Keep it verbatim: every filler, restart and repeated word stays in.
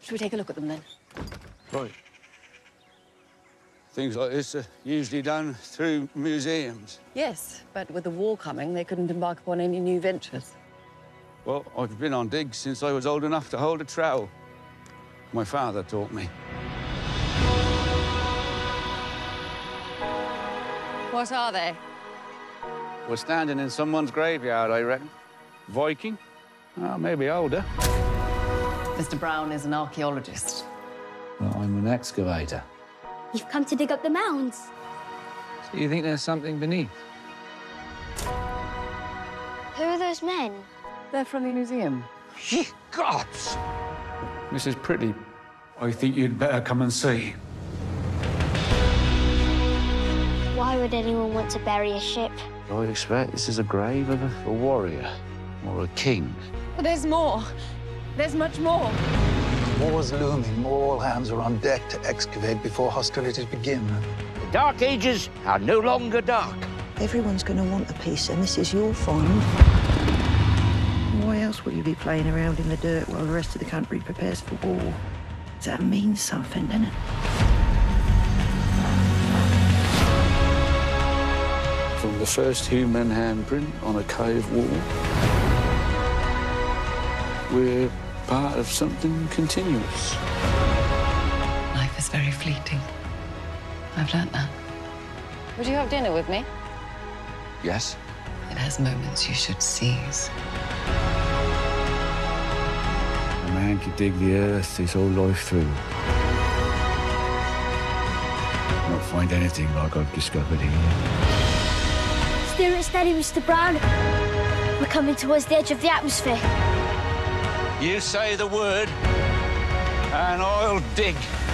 Should we take a look at them, then? Right. Things like this are usually done through museums. Yes, but with the war coming, they couldn't embark upon any new ventures. Well, I've been on digs since I was old enough to hold a trowel. My father taught me. What are they? We're standing in someone's graveyard, I reckon. Viking? Oh, maybe older. Mister Brown is an archaeologist. Well, I'm an excavator. You've come to dig up the mounds. So you think there's something beneath? Who are those men? They're from the museum. Ye gods! Missus Pretty, I think you'd better come and see. Why would anyone want to bury a ship? I'd expect this is a grave of a, a warrior or a king. But there's more. There's much more. War's looming. All hands are on deck to excavate before hostilities begin. The Dark Ages are no longer dark. Everyone's going to want a piece, and this is your find. Why else will you be playing around in the dirt while the rest of the country prepares for war? That means something, doesn't it? From the first human handprint on a cave wall, we're part of something continuous. Life is very fleeting. I've learnt that. Would you have dinner with me? Yes? It has moments you should seize. A man could dig the earth his whole life through. Not find anything like I've discovered here. Steer it steady, Mister Brown. We're coming towards the edge of the atmosphere. You say the word, and I'll dig.